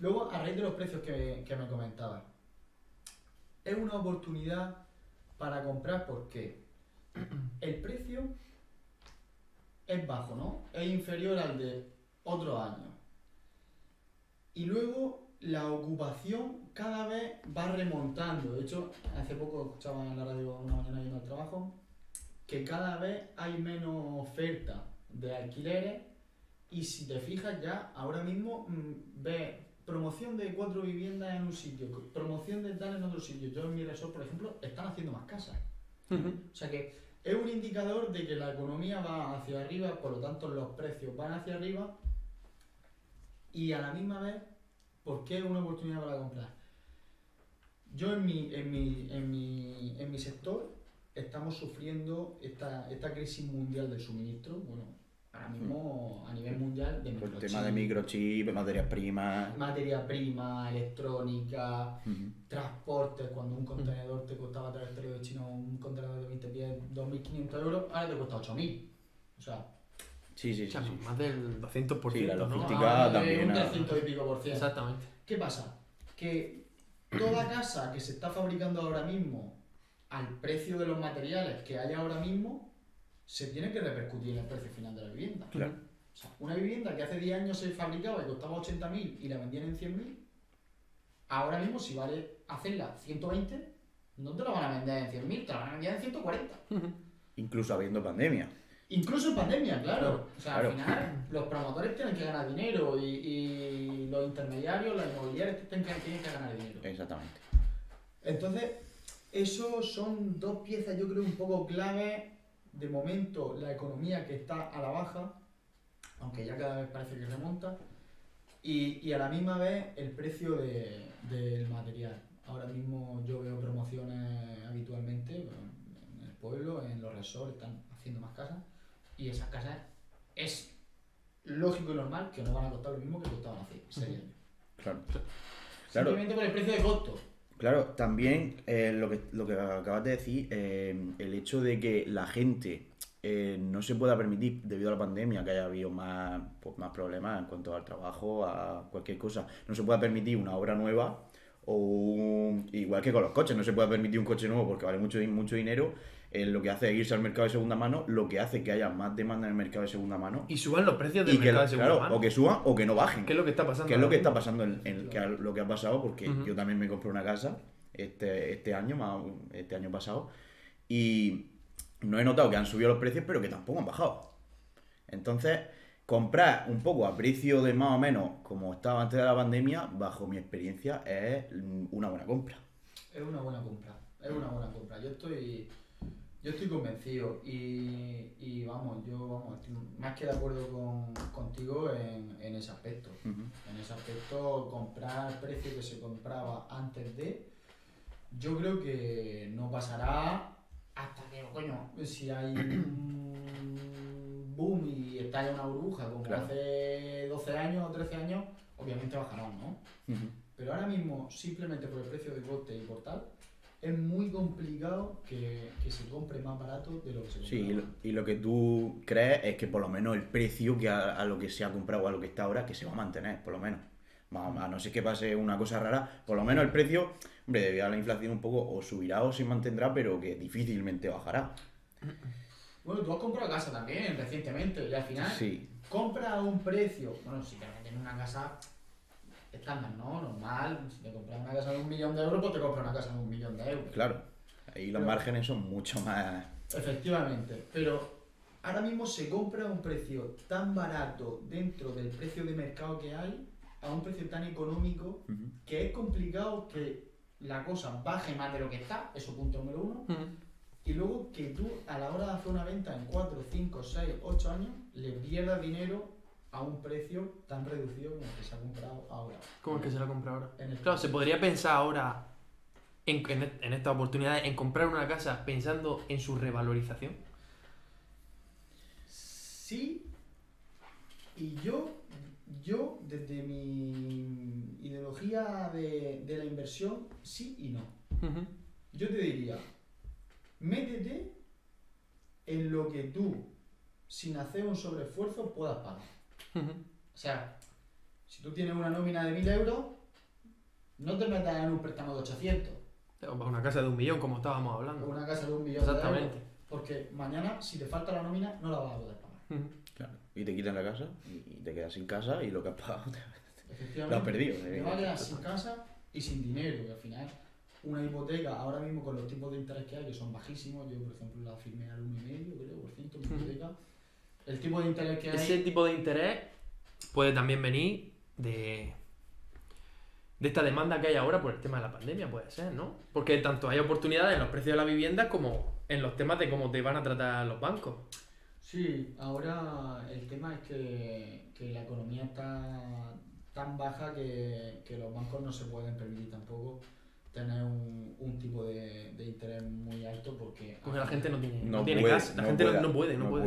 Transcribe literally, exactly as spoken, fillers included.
Luego, a raíz de los precios que, que me comentabas, es una oportunidad para comprar porque el precio es bajo, ¿no? Es inferior al de otros años. Y luego la ocupación cada vez va remontando. De hecho, hace poco escuchaba en la radio una mañana yendo al trabajo que cada vez hay menos oferta de alquileres y si te fijas ya, ahora mismo mmm, ves promoción de cuatro viviendas en un sitio, promoción de tal en otro sitio. Yo en mi resort, por ejemplo, están haciendo más casas. Uh-huh. O sea que es un indicador de que la economía va hacia arriba, por lo tanto los precios van hacia arriba y a la misma vez, ¿por qué es una oportunidad para comprar? Yo en mi, en mi, en mi, en mi sector estamos sufriendo esta, esta crisis mundial del suministro, bueno, ahora mismo a nivel mundial de microchip. El tema de microchip, materias primas. Materia prima, electrónica, uh-huh. transporte, cuando un contenedor te costaba traértelo de China, un contenedor de veinte pies, dos mil quinientos euros, ahora te cuesta ocho mil. O sea, sí, sí, sí, o sea, sí. más del doscientos por ciento. Sí, la logística, ¿no? Ah, también. Un trescientos y pico por ciento. Exactamente. ¿Qué pasa? Que toda casa que se está fabricando ahora mismo al precio de los materiales que hay ahora mismo, se tiene que repercutir en el precio final de la vivienda. Claro. O sea, una vivienda que hace diez años se fabricaba y costaba ochenta mil y la vendían en cien mil, ahora mismo si vale hacerla ciento veinte, no te la van a vender en cien mil, te la van a vender en ciento cuarenta. Uh-huh. Incluso habiendo pandemia. Incluso en pandemia, claro. O sea, claro. al final los promotores tienen que ganar dinero y, y los intermediarios, las inmobiliarias tienen que, tienen que ganar dinero. Exactamente. Entonces, esos son dos piezas, yo creo, un poco clave. De momento, la economía que está a la baja, aunque ya cada vez parece que remonta, y, y a la misma vez el precio de, del material. Ahora mismo yo veo promociones habitualmente en el pueblo, en los resorts, están haciendo más casas, y esas casas es lógico y normal que no van a costar lo mismo que costaban hace seis años. Claro. Simplemente por el precio de costo. Claro, también eh, lo, que, lo que acabas de decir, eh, el hecho de que la gente eh, no se pueda permitir, debido a la pandemia, que haya habido más, pues, más problemas en cuanto al trabajo, a cualquier cosa, no se pueda permitir una obra nueva, o un, igual que con los coches, no se pueda permitir un coche nuevo porque vale mucho, mucho dinero, eh, lo que hace es irse al mercado de segunda mano, lo que hace que haya más demanda en el mercado de segunda mano. Y suban los precios del y mercado que, de segunda claro, mano. O que suban o que no bajen. ¿Qué es lo que está pasando? ¿Qué es lo que está pasando en, en claro. que, lo que ha pasado? Porque uh-huh. yo también me compré una casa este, este año, más, este año pasado, y no he notado que han subido los precios, pero que tampoco han bajado. Entonces, comprar un poco a precio de más o menos como estaba antes de la pandemia, bajo mi experiencia, es una buena compra. Es una buena compra, es una buena compra. Yo estoy, yo estoy convencido y, y vamos, yo vamos, estoy más que de acuerdo con, contigo en, en ese aspecto. Uh-huh. En ese aspecto, comprar el precio que se compraba antes de, yo creo que no pasará hasta que, coño, si hay un boom y estalla una burbuja como claro. hace doce años o trece años, obviamente bajarán, ¿no? Uh-huh. Pero ahora mismo, simplemente por el precio de coste y por tal, es muy complicado que, que se compre más barato de lo que se compra. Sí, y lo, y lo que tú crees es que por lo menos el precio que a, a lo que se ha comprado o a lo que está ahora, que se va a mantener, por lo menos. A no ser que pase una cosa rara, por lo menos el precio, hombre, debido a la inflación un poco, o subirá o se mantendrá, pero que difícilmente bajará. Bueno, tú has comprado casa también recientemente y al final sí. compras a un precio, bueno, si te venden una casa estándar, ¿no? Normal, si te compras una casa de un millón de euros, pues te compras una casa de un millón de euros. Claro, ahí los pero, márgenes son mucho más... Efectivamente, pero ahora mismo se compra a un precio tan barato dentro del precio de mercado que hay, a un precio tan económico, uh-huh. que es complicado que la cosa baje más de lo que está, eso punto número uno, uh-huh. y luego que tú a la hora de hacer una venta en cuatro, cinco, seis, ocho años, le pierdas dinero a un precio tan reducido como el que se ha comprado ahora. ¿Cómo es que se lo ha comprado ahora? En el claro, se podría pensar ahora, en, en, en esta oportunidad, en comprar una casa pensando en su revalorización. Sí, y yo... Yo, desde mi ideología de, de la inversión, sí y no. Uh-huh. Yo te diría, métete en lo que tú, sin hacer un sobreesfuerzo, puedas pagar. Uh-huh. O sea, Si tú tienes una nómina de mil euros, no te metas en un préstamo de ochocientos. O para una casa de un millón, como estábamos O hablando. una casa de un millón de euros. Exactamente. Porque mañana, si te falta la nómina, no la vas a poder pagar. Ujú. Claro. Y te quitan la casa y te quedas sin casa y lo que has pagado te- Efectivamente, lo has perdido. te eh. vas a quedar sin casa y sin dinero. Que al final, una hipoteca, ahora mismo con los tipos de interés que hay, que son bajísimos, yo por ejemplo la firmé al uno coma cinco creo, por ciento, mi Ujú. hipoteca. El tipo de interés que hay. Ese tipo de interés puede también venir de, de esta demanda que hay ahora por el tema de la pandemia, puede ser, ¿no? Porque tanto hay oportunidades en los precios de la vivienda como en los temas de cómo te van a tratar los bancos. Sí, ahora el tema es que, que la economía está tan baja que, que los bancos no se pueden permitir tampoco tener un, un tipo de, de interés muy alto porque... Porque la gente no tiene, No no tiene puede, casa, la no gente no- puede, no puede, no no puede.